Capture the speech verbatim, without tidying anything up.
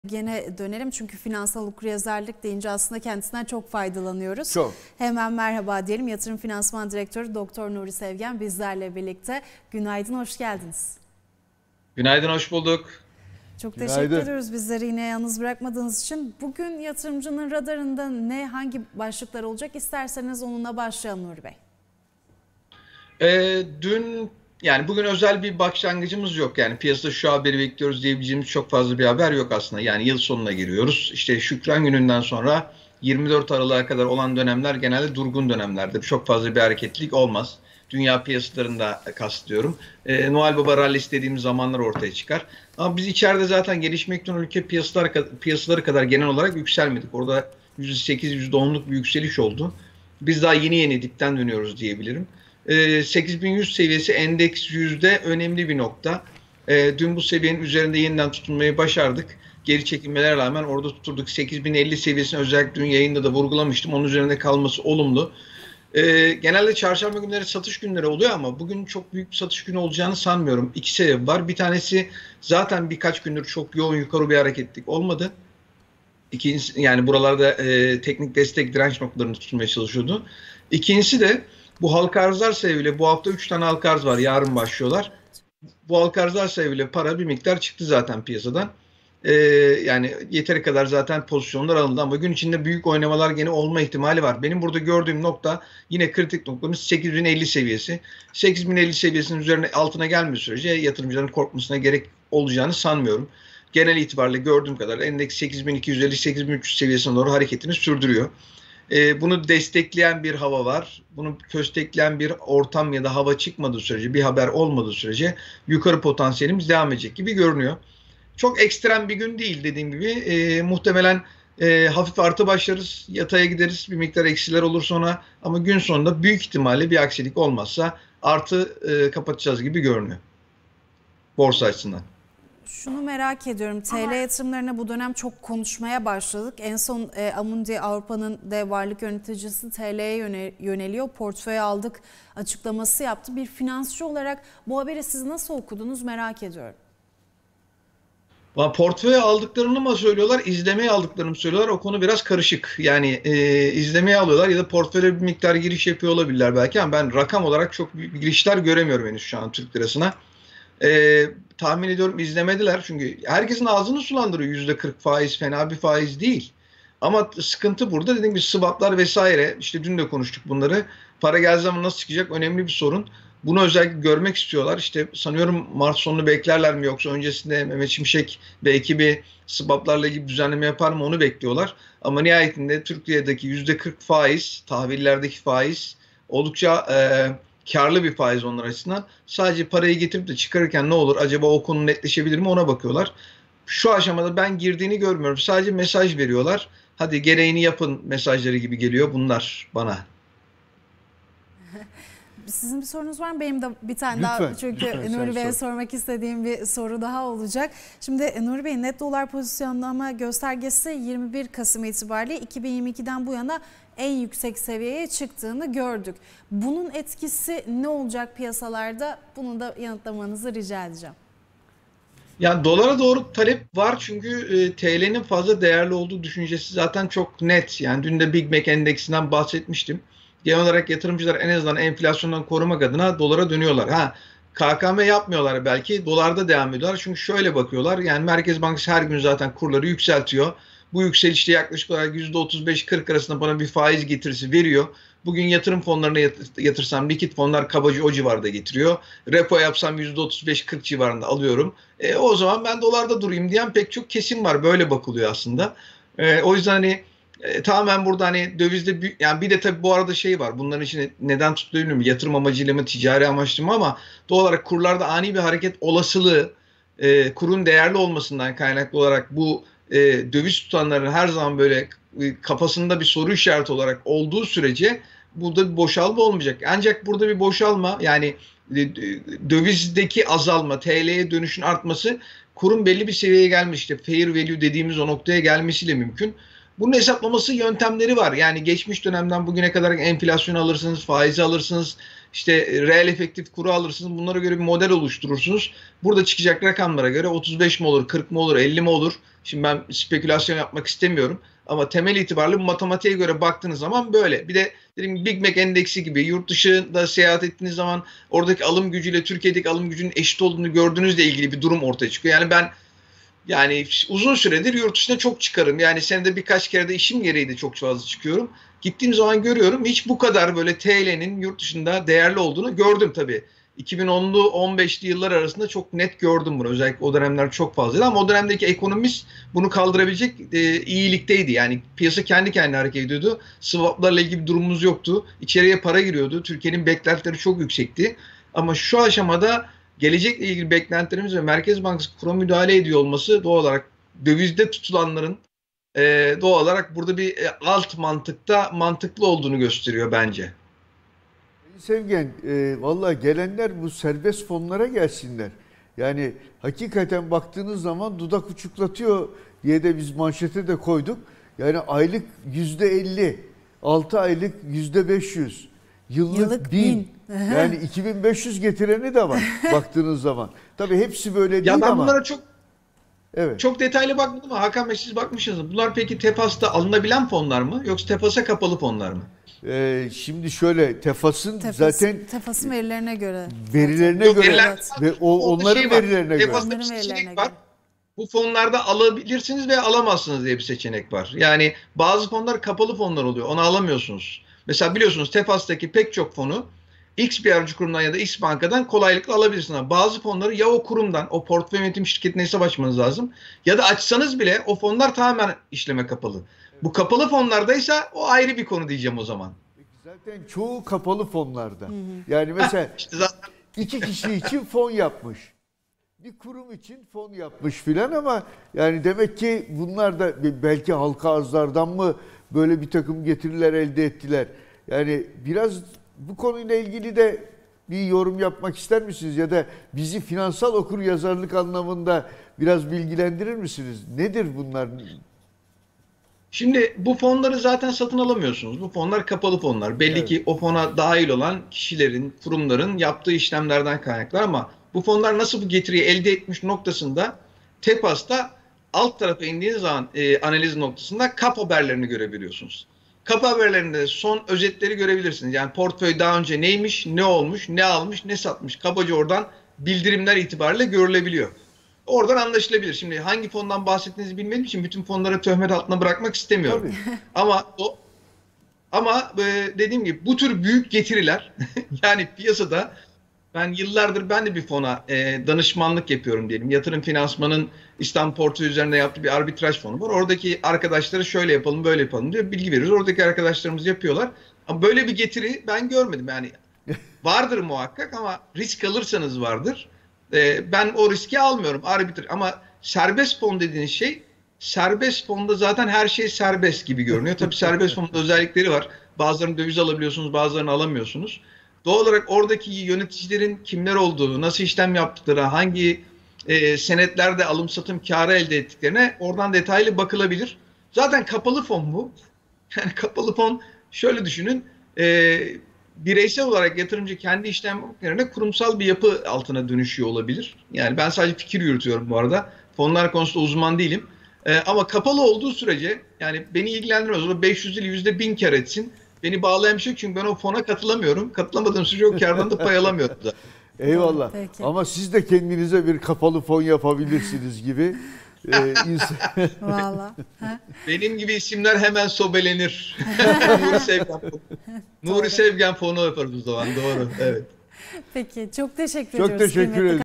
Gene dönelim çünkü finansal okuryazarlık deyince aslında kendisinden çok faydalanıyoruz. Çok. Hemen merhaba diyelim. Yatırım Finansman Direktörü Doktor Nuri Sevgen bizlerle birlikte. Günaydın, hoş geldiniz. Günaydın, hoş bulduk. Çok Günaydın. teşekkür ediyoruz bizleri yine yalnız bırakmadığınız için. Bugün yatırımcının radarında ne, hangi başlıklar olacak? İsterseniz onunla başlayalım Nuri Bey. Ee, dün yani bugün özel bir başlangıcımız yok. Yani piyasada şu haberi bekliyoruz diyebileceğimiz çok fazla bir haber yok aslında. Yani yıl sonuna giriyoruz. İşte Şükran Günü'nden sonra yirmi dört Aralık'a kadar olan dönemler genelde durgun dönemlerdir. Çok fazla bir hareketlilik olmaz. Dünya piyasalarında kastlıyorum. Ee, Noel Baba rallisi dediğimiz zamanlar ortaya çıkar. Ama biz içeride zaten gelişmekte olan ülke piyasalar, piyasaları kadar genel olarak yükselmedik. Orada yüzde sekiz yüzde onluk bir yükseliş oldu. Biz daha yeni yeni dipten dönüyoruz diyebilirim. sekiz bin yüz seviyesi endeks yüzde önemli bir nokta. Dün bu seviyenin üzerinde yeniden tutunmayı başardık. Geri çekilmelere rağmen orada tuturduk. sekiz bin elli seviyesini özellikle dün yayında da vurgulamıştım. Onun üzerinde kalması olumlu. Genelde çarşamba günleri satış günleri oluyor ama bugün çok büyük bir satış günü olacağını sanmıyorum. İki sebep var. Bir tanesi zaten birkaç gündür çok yoğun yukarı bir hareketlik olmadı. İkincisi yani buralarda e, teknik destek direnç noktalarını tutmaya çalışıyordu. İkincisi de bu halka arzlar sebebiyle bu hafta üç tane halka arz var. Yarın başlıyorlar. Bu halka arzlar sebebiyle para bir miktar çıktı zaten piyasadan. Ee, yani yeteri kadar zaten pozisyonlar alındı ama gün içinde büyük oynamalar gene olma ihtimali var. Benim burada gördüğüm nokta yine kritik noktamız sekiz bin elli seviyesi. sekiz bin elli seviyesinin üzerine altına gelme sürece yatırımcıların korkmasına gerek olacağını sanmıyorum. Genel itibariyle gördüğüm kadar endeks sekiz bin iki yüz elli sekiz bin üç yüz seviyesine doğru hareketini sürdürüyor. Bunu destekleyen bir hava var. Bunu köstekleyen bir ortam ya da hava çıkmadığı sürece, bir haber olmadığı sürece yukarı potansiyelimiz devam edecek gibi görünüyor. Çok ekstrem bir gün değil dediğim gibi. E, muhtemelen e, hafif artı başlarız, yataya gideriz, bir miktar eksiler olur sonra. Ama gün sonunda büyük ihtimalle bir aksilik olmazsa artı e, kapatacağız gibi görünüyor. Borsa açısından. Şunu merak ediyorum. T L yatırımlarına bu dönem çok konuşmaya başladık. En son e, Amundi Avrupa'nın de varlık yöneticisi T L'ye yöneliyor. Portföy aldık açıklaması yaptı. Bir finansçı olarak bu haberi siz nasıl okudunuz merak ediyorum. Portföy aldıklarını mı söylüyorlar, izlemeye aldıklarını mı söylüyorlar? O konu biraz karışık. Yani e, izlemeye alıyorlar ya da portföye bir miktar giriş yapıyor olabilirler belki ama ben rakam olarak çok büyük girişler göremiyorum henüz şu an Türk lirasına. Ee, tahmin ediyorum izlemediler çünkü herkesin ağzını sulandırıyor. yüzde kırk faiz fena bir faiz değil. Ama sıkıntı burada dediğim gibi swaplar vesaire, işte dün de konuştuk bunları. Para geldiği zaman nasıl çıkacak önemli bir sorun. Bunu özellikle görmek istiyorlar. İşte sanıyorum Mart sonunu beklerler mi yoksa öncesinde Mehmet Şimşek ve ekibi swaplarla ilgili düzenleme yapar mı onu bekliyorlar. Ama nihayetinde Türkiye'deki yüzde kırk faiz, tahvillerdeki faiz oldukça e, karlı bir faiz onlar açısından. Sadece parayı getirip de çıkarırken ne olur acaba o konu netleşebilir mi ona bakıyorlar. Şu aşamada ben girdiğini görmüyorum. Sadece mesaj veriyorlar. Hadi gereğini yapın mesajları gibi geliyor bunlar bana. Sizin bir sorunuz var mı? Benim de bir tane Lütfen, daha çünkü lütfen, Nuri Bey'e sor. sormak istediğim bir soru daha olacak. Şimdi Nuri Bey net dolar pozisyonlama göstergesi yirmi bir Kasım itibariyle iki bin yirmi ikiden bu yana en yüksek seviyeye çıktığını gördük. Bunun etkisi ne olacak piyasalarda? Bunu da yanıtlamanızı rica edeceğim. Yani dolara doğru talep var çünkü e, T L'nin fazla değerli olduğu düşüncesi zaten çok net. Yani dün de Big Mac endeksinden bahsetmiştim. Genel olarak yatırımcılar en azından enflasyondan korumak adına dolara dönüyorlar. Ha, K K M yapmıyorlar belki, dolarda devam ediyorlar. Çünkü şöyle bakıyorlar, yani Merkez Bankası her gün zaten kurları yükseltiyor. Bu yükselişte yaklaşık olarak yüzde otuz beş kırk arasında bana bir faiz getirisi veriyor. Bugün yatırım fonlarına yatırsam likit fonlar kabaca o civarda getiriyor. Repo yapsam yüzde otuz beş kırk civarında alıyorum. E, o zaman ben dolarda durayım diyen pek çok kesim var. Böyle bakılıyor aslında. E, o yüzden hani E, tamamen burada hani dövizde büyük, yani bir de tabii bu arada şey var. Bunların için neden tutuluyor bilmiyorum. Yatırım amacıyla mı, ticari amaçlı mı ama doğal olarak kurlarda ani bir hareket olasılığı e, kurun değerli olmasından kaynaklı olarak bu e, döviz tutanların her zaman böyle e, kafasında bir soru işareti olarak olduğu sürece burada bir boşalma olmayacak. Ancak burada bir boşalma yani e, dövizdeki azalma, T L'ye dönüşün artması kurun belli bir seviyeye gelmiş. İşte fair value dediğimiz o noktaya gelmesiyle mümkün. Bunun hesaplaması yöntemleri var. Yani geçmiş dönemden bugüne kadar enflasyonu alırsınız, faizi alırsınız, işte reel efektif kuru alırsınız. Bunlara göre bir model oluşturursunuz. Burada çıkacak rakamlara göre otuz beş mi olur, kırk mı olur, elli mi olur? Şimdi ben spekülasyon yapmak istemiyorum. Ama temel itibariyle bu matematiğe göre baktığınız zaman böyle. Bir de dediğim gibi Big Mac endeksi gibi yurt dışında seyahat ettiğiniz zaman oradaki alım gücüyle Türkiye'deki alım gücünün eşit olduğunu gördüğünüzle ilgili bir durum ortaya çıkıyor. Yani ben yani uzun süredir yurt dışına çok çıkarım. Yani senede birkaç kere de işim gereği de çok fazla çıkıyorum. Gittiğim zaman görüyorum hiç bu kadar böyle T L'nin yurt dışında değerli olduğunu gördüm tabii. iki bin onlu on beşli yıllar arasında çok net gördüm bunu. Özellikle o dönemler çok fazlaydı ama o dönemdeki ekonomist bunu kaldırabilecek e, iyilikteydi. Yani piyasa kendi kendine hareket ediyordu. Swaplarla ilgili bir durumumuz yoktu. İçeriye para giriyordu. Türkiye'nin beklentileri çok yüksekti. Ama şu aşamada gelecekle ilgili beklentilerimiz ve Merkez Bankası kura müdahale ediyor olması doğal olarak dövizde tutulanların e, doğal olarak burada bir e, alt mantıkta mantıklı olduğunu gösteriyor bence. Sevgen, e, valla gelenler bu serbest fonlara gelsinler. Yani hakikaten baktığınız zaman dudak uçuklatıyor diye de biz manşete de koyduk. Yani aylık yüzde elli, altı aylık yüzde beş yüz, yıllık, Yıllık bin. bin. Yani iki bin beş yüz getireni de var baktığınız zaman. Tabii hepsi böyle değil ya ben ama. bunlara çok Evet. çok detaylı bakmadım ama Hakan Bey siz bakmışsınız. Bunlar peki TEFAS'ta alınabilen fonlar mı yoksa TEFAS'a kapalı fonlar mı? Ee, şimdi şöyle TEFAS'ın Tefas, zaten Tefas'ın verilerine göre. verilerine Yok, göre veriler, ve o onların şey var, verilerine göre. TEFAS'ta bir Onların verilerine seçenek göre. var. Bu fonlarda alabilirsiniz veya alamazsınız diye bir seçenek var. Yani bazı fonlar kapalı fonlar oluyor. Onu alamıyorsunuz. Mesela biliyorsunuz TEFAS'taki pek çok fonu X bir aracı kurumdan ya da X bankadan kolaylıkla alabilirsiniz. Bazı fonları ya o kurumdan, o portföy yönetim şirketine hesap açmanız lazım. Ya da açsanız bile o fonlar tamamen işleme kapalı. Bu kapalı fonlardaysa o ayrı bir konu diyeceğim o zaman. Zaten çoğu kapalı fonlarda. Hı hı. Yani mesela işte zaten iki kişi için fon yapmış. Bir kurum için fon yapmış filan ama yani demek ki bunlar da belki halka arzlardan mı böyle bir takım getiriler elde ettiler. Yani biraz bu konuyla ilgili de bir yorum yapmak ister misiniz? Ya da bizi finansal okuryazarlık anlamında biraz bilgilendirir misiniz? Nedir bunlar? Şimdi bu fonları zaten satın alamıyorsunuz. Bu fonlar kapalı fonlar. Belli evet. ki o fona dahil olan kişilerin, kurumların yaptığı işlemlerden kaynaklar ama bu fonlar nasıl bu getiriyi elde etmiş noktasında TEFAS'ta alt tarafa indiğiniz zaman e, analiz noktasında kap haberlerini görebiliyorsunuz. Kap haberlerinde son özetleri görebilirsiniz. Yani portföy daha önce neymiş, ne olmuş, ne almış, ne satmış. Kabaca oradan bildirimler itibariyle görülebiliyor. Oradan anlaşılabilir. Şimdi hangi fondan bahsettiğinizi bilmediğim için bütün fonları töhmet altına bırakmak istemiyorum. ama o ama e, dediğim gibi bu tür büyük getiriler yani piyasada ben yıllardır ben de bir fona e, danışmanlık yapıyorum diyelim. Yatırım Finansman'ın İstanbul Portföy üzerinde yaptığı bir arbitraj fonu var. Oradaki arkadaşları şöyle yapalım, böyle yapalım diyor. Bilgi veriyoruz. Oradaki arkadaşlarımız yapıyorlar. Ama böyle bir getiri ben görmedim. Yani vardır muhakkak ama risk alırsanız vardır. E, ben o riski almıyorum. Arbitraj. Ama serbest fon dediğiniz şey, serbest fonda zaten her şey serbest gibi görünüyor. Tabii serbest fonda özellikleri var. Bazılarını döviz alabiliyorsunuz, bazılarını alamıyorsunuz. Doğal olarak oradaki yöneticilerin kimler olduğu, nasıl işlem yaptıkları, hangi e, senetlerde alım satım kârı elde ettiklerine oradan detaylı bakılabilir. Zaten kapalı fon bu. Yani kapalı fon şöyle düşünün, e, bireysel olarak yatırımcı kendi işlem yerine kurumsal bir yapı altına dönüşüyor olabilir. Yani ben sadece fikir yürütüyorum bu arada. Fonlar konusunda uzman değilim. E, ama kapalı olduğu sürece yani beni ilgilendirmez. O beş yüz ile yüzde bin kar etsin. Beni bağlayan bir şey çünkü ben o fona katılamıyorum. Katılamadığım sürece o kardan da pay alamıyorum da. Eyvallah. Peki. Ama siz de kendinize bir kapalı fon yapabilirsiniz gibi. ee, insan... Vallahi. Benim gibi isimler hemen sobelenir. Nuri Sevgen fonu. Nuri Sevgen fonu yaparız o zaman. Doğru. Evet. Peki çok teşekkür çok ediyoruz. Çok teşekkür ederim.